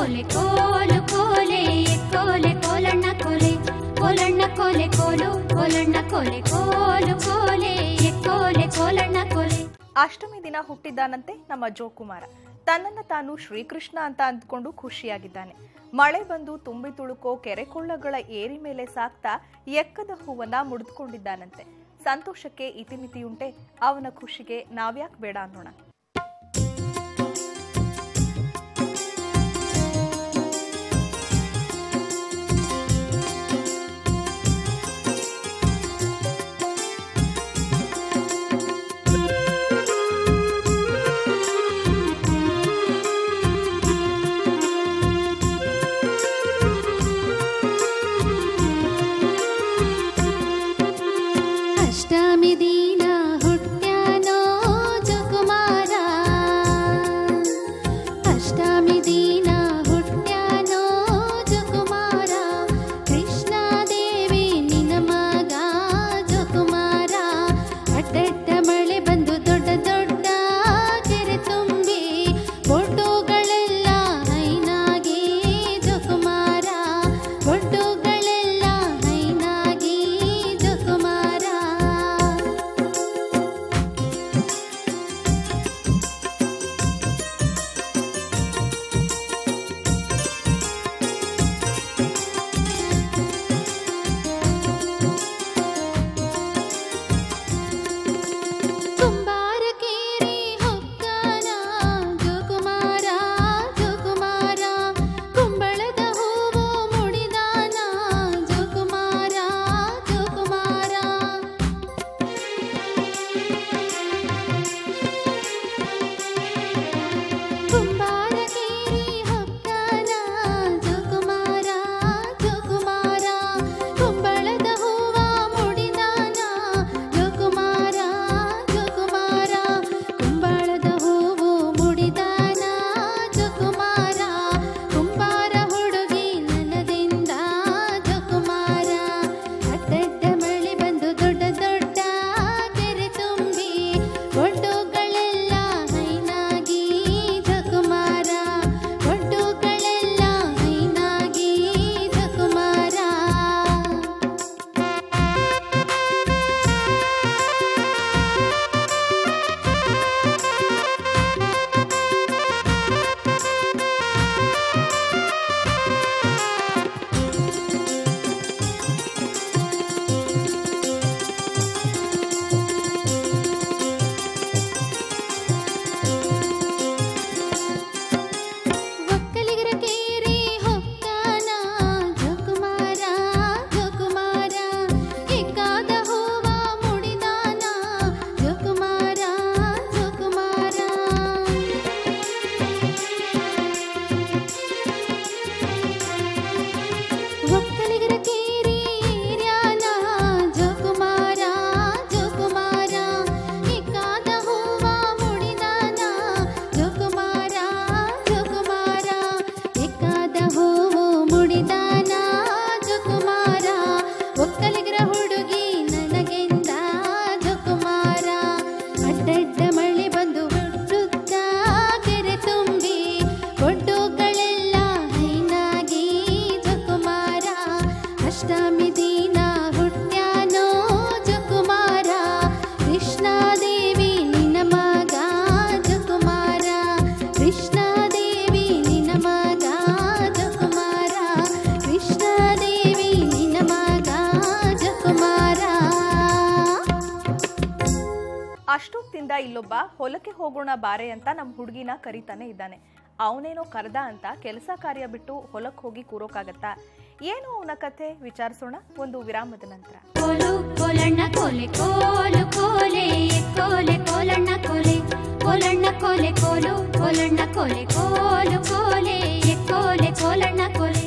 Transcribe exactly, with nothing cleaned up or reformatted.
ಕೋಲೆ ಕೋಲು ಕೋಲೆ ಕೋಲೆ ಕೋಲಣ್ಣ ಕೋಲೆ ಕೋಲಣ್ಣ ಕೋಲೆ ಕೋಲು ಕೋಲಣ್ಣ ಕೋಲೆ ಕೋಲು ಕೋಲೆ ಕೋಲೆ ಕೋಲಣ್ಣ ಕೋಲೆ. ಅಷ್ಟಮಿ ದಿನ ಹುಟ್ಟಿದ್ದಾನಂತೆ ನಮ್ಮ ಜೋಕುಮಾರ. ತನ್ನನ್ನು ತಾನು ಶ್ರೀಕೃಷ್ಣ ಅಂತ ಅಂದ್ಕೊಂಡು ಖುಷಿಯಾಗಿದ್ದಾನೆ. ಮಳೆ ಬಂದು ತುಂಬಿ ತುಳುಕೋ ಕೆರೆ ಕೊಳ್ಳಗಳ ಏರಿ ಮೇಲೆ ಸಾಕ್ತಾ ಎಕ್ಕದ ಹೂವನ್ನ ಮುಡಿದುಕೊಂಡಿದ್ದಾನಂತೆ. ಸಂತೋಷಕ್ಕೆ ಇತಿಮಿತಿಯುಂಟೆ? ಅವನ ಖುಷಿಗೆ ನಾವ್ಯಾಕೆ ಬೇಡ ಅನ್ನೋಣ. ಅಷ್ಟಮಿ ದಿನ ಹುಟ್ಟ್ಯಾನೋ ಜೋಕುಮಾರ, ಅಷ್ಟಮಿ ದಿನ ಹುಟ್ಟ್ಯಾನೋ ಜೋಕುಮಾರ, ಕೃಷ್ಣಾದೇವಿ ನಿನ್ನ ಮಗ ಜೋಕುಮಾರ. ಅಡ್ಡಡ್ಡ ಮಳೆ ಬಂದು ದೊಡ್ಡ ದೊಡ್ಡ ಕೆರೆ ತುಂಬಿ ಫೋಟೋಗಳೆಲ್ಲ ಹೈನಾಗಿ ಜೋಕುಮಾರ, ಫೋಟೋಗಳೆಲ್ಲ ಹೈನಾಗಿ ಜೋಕುಮಾರ. ಕುಂಬಾರ ಕೇರಿ ಹೊಕ್ಕನ ಜೋಕುಮಾರ ಜೋಕುಮಾರ, ಕುಂಬಳದ ಹೂವು ಮುಡಿದಾನ ಜೋಕುಮಾರ ಜೋಕುಮಾರ. ಕುಂಬಾರ ಕೇರಿ ಹೊಕ್ಕನ ಜೋಕುಮಾರ ಜೋಕುಮಾರ, ಕುಂಬಳದ ಹೂವ ಮುಡಿದಾನ ಜೋಕುಮಾರ ಜೋಕುಮಾರ, ಕುಂಬಳದ ಹೂವು ಮುಡಿದಾನ ಜೋಕುಮಾರ. ಕುಂಬಾರ ಹುಡುಗಿ ನನ್ನದಿಂದ ಜೋಕುಮಾರ, ಅಡ್ಡಡ್ಡ ಮಳೆ ಬಂದು ದೊಡ್ಡ ದೊಡ್ಡ ಕೆರೆ ತುಂಬಿ ಫೋಟೋಗಳೆಲ್ಲ ಹೈನಾಗಿ ಜೋಕುಮಾರ, ಫೋಟೋಗಳೆಲ್ಲ ಹೈನಾಗಿ ಜೋಕುಮಾರ. ಒಕ್ಕಲಿಗರ ಕೇರಿ ಹೊಕ್ಕನ ಜೋಕುಮಾರ ಜೋಕುಮಾರ, ಎಕ್ಕಾದ ಹೂವ ಮುಡಿದಾನ ಜೋಕುಮಾರ ಜೋಕುಮಾರ. ಒಕ್ಕಲಿಗರ ಕೇರಿ ಏರ್ಯಾನ ಜೋಕುಮಾರ ಜೋಕುಮಾರ, ಎಕ್ಕಾದ ಹೂವ ಮುಡಿದಾನ ಜೋಕುಮಾರ ಜೋಕುಮಾರ, ಎಕ್ಕಾದ ಹೂವು ಮುಡಿದಾನ ಜೋಕುಮಾರ. ಒಕ್ಕಲಿಗರ ಹುಡುಗಿ ನನಗೆಂದ ಜೋಕುಮಾರ, ಅಡ್ಡಡ್ಡ ಮಳೆ ಬಂದು ಸುತ್ತ ಕೆರೆ ತುಂಬಿ ಫೋಟೋಗಳೆಲ್ಲ ಹೈನಾಗಿ ಜೋಕುಮಾರ. ಅಷ್ಟಮಿ ದಿನ ಹುಟ್ಟ್ಯಾನೋ ಜೋಕುಮಾರ, ಕೃಷ್ಣಾದೇವಿ ನಿನ್ನ ಮಗ ಜೋಕುಮಾರ, ಕೃಷ್ಣಾದೇವಿ ನಿನ್ನ ಮಗ ಜೋಕುಮಾರ, ಕೃಷ್ಣಾದೇವಿ ನಿನ್ನ ಮಗ ಜೋಕುಮಾರ. ಅಷ್ಟೊತ್ತಿಂದ ಇಲ್ಲೊಬ್ಬ ಹೊಲಕ್ಕೆ ಹೋಗೋಣ ಬಾರೆ ಅಂತ ನಮ್ಮ ಹುಡುಗಿನ ಕರಿತಾನೆ ಇದ್ದಾನೆ. ಅವನೇನೋ ಕರೆದ ಅಂತ ಕೆಲಸ ಕಾರ್ಯ ಬಿಟ್ಟು ಹೊಲಕ್ಕೆ ಹೋಗಿ ಕೂರೋಕಾಗತ್ತಾ? ಏನು ಅವನ ಕಥೆ ವಿಚಾರಿಸೋಣ ಒಂದು ವಿರಾಮದ ನಂತರ. ಕೋಲು ಕೋಲಣ್ಣ ಕೋಲೆ ಕೋಲು ಕೋಲೆ ಕೋಲೆ ಕೋಲಣ್ಣ ಕೋಲೆ ಕೋಲಣ್ಣ ಕೋಲೆ ಕೋಲು ಕೋಲಣ್ಣ ಕೋಲೆ ಕೋಲು ಕೋಲೆ ಕೋಲೆ ಕೋಲಣ್ಣ ಕೋಲೆ.